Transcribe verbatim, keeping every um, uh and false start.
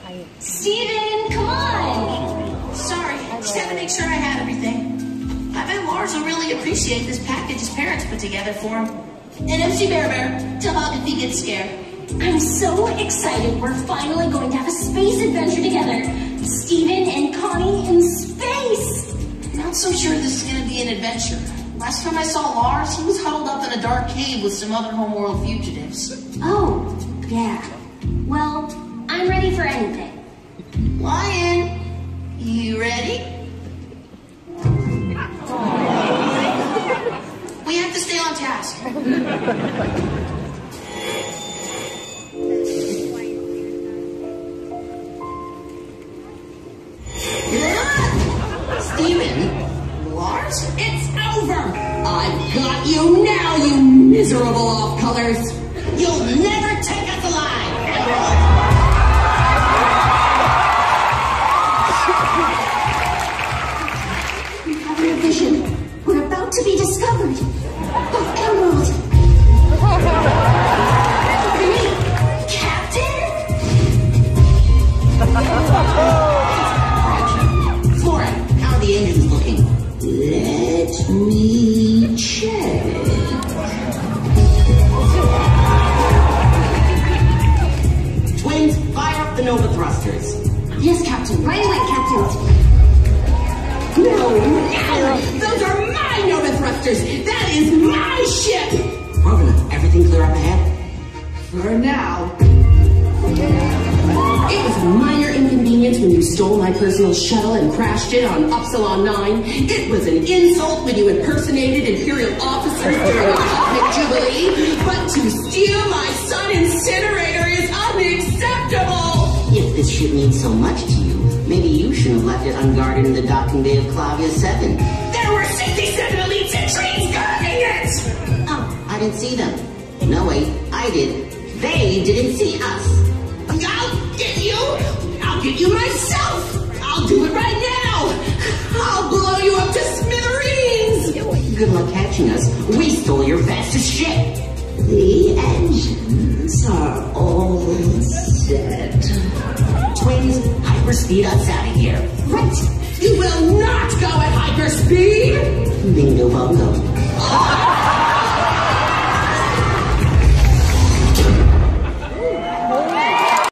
Steven, come on! Sorry, just had to make sure I had everything. I bet Lars will really appreciate this package his parents put together for him. And M C Bear Bear to hug if he gets scared. I'm so excited we're finally going to have a space adventure together. Steven and Connie in space! Not so sure this is gonna be an adventure. Last time I saw Lars, he was huddled up in a dark cave with some other homeworld fugitives. Oh, yeah. Well, I'm ready for anything. Lion, you ready? We have to stay on task. Steven, Lars? It's over! I've got you now, you miserable off-colors! You'll never take us alive! I'm having a vision. We're about to be discovered. Of Emerald. Captain? Flora, how are the engines looking? Let me check. Twins, fire up the Nova thrusters. Yes, Captain. Right away, Captain. No, no! Those are my Nova thrusters! That is my ship! Rovana, everything clear up ahead? For now. It was a minor inconvenience when you stole my personal shuttle and crashed it on Upsilon nine. It was an insult when you impersonated Imperial officers during a cosmic jubilee. But to steal my Sun Incinerator is unacceptable! If this ship means so much to you, maybe you shouldn't have left it unguarded in the docking bay of Clavia seven. There were sixty-seven elite Centurions guarding it! Oh, I didn't see them. No, wait, I did. They didn't see us. I'll get you! I'll get you myself! I'll do it right now! I'll blow you up to smithereens! Good luck catching us. We stole your fastest ship. The engines are all set. Twins, hyperspeed us out of here. Right! You will not go at hyperspeed! Bingo bongo.